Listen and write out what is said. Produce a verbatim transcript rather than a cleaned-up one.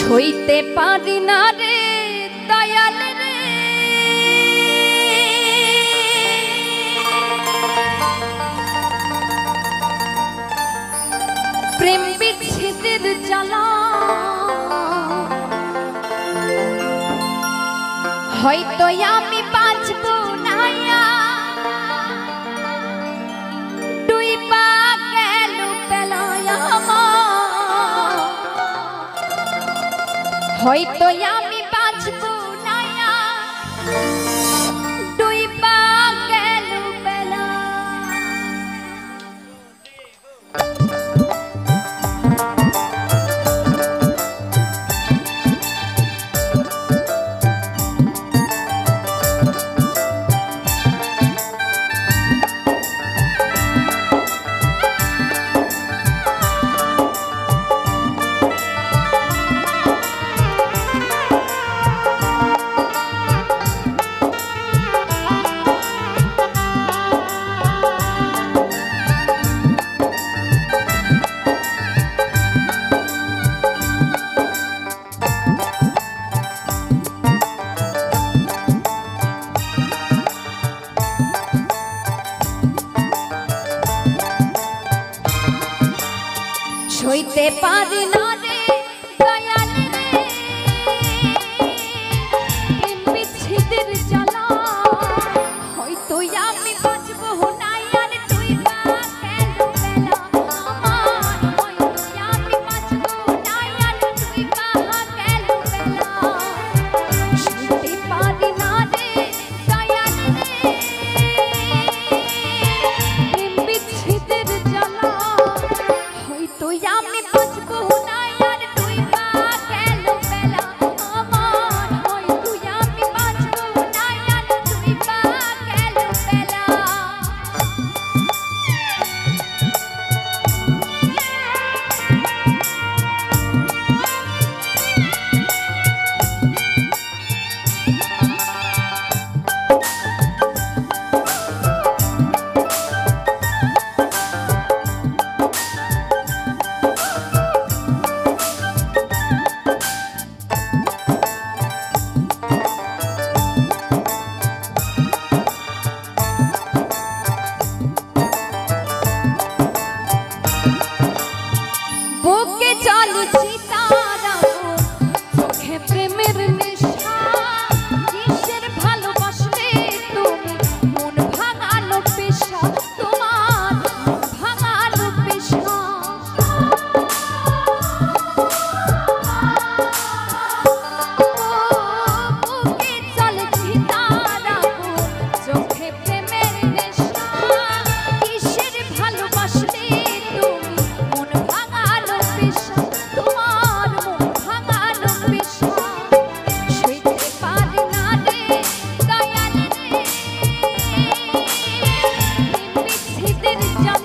সইতে পারি না রে দয়াল রে, প্রেম বিচ্ছেদের জ্বালা। হয়তো আমি বাঁচব না, ডুইবা গেল বেলায় আমার। হয়তো আমি বাঁচব না, ডুইবা গেল বেলা। সইতে পারি না রে দয়াল রে, প্রেম বিচ্ছেদের জ্বালা। হয়তো আমি বাঁচব না, আর ডুইবা গেল বেলা আমার। হয়তো আমি বাঁচব না, আর ডুইবা গেল বেলা। সইতে পারি না রে দয়াল রে, প্রেম বিচ্ছেদের জ্বালা। হয়তো আমি বাঁচব না, আর ডুইবা গেল বেলা আমার। হয়তো আমি বাঁচব না, আর ডুইবা গেল বেলা। বুকে চলো চিতারা, চোখে প্রেমের নেশা। কিসের ভালোবাসলে তুমি মন ভাঙানো পেশা, তোমার ভাঙানো পেশা। বুকে চলো চিতারা, চোখে প্রেমের নেশা। কিসের ভালোবাসলে তুমি মন ভাঙানো পেশা, তোমার মন ভাঙানো পেশা। সইতে পারি না রে দয়াল রে, প্রেম বিচ্ছেদের জ্বালা।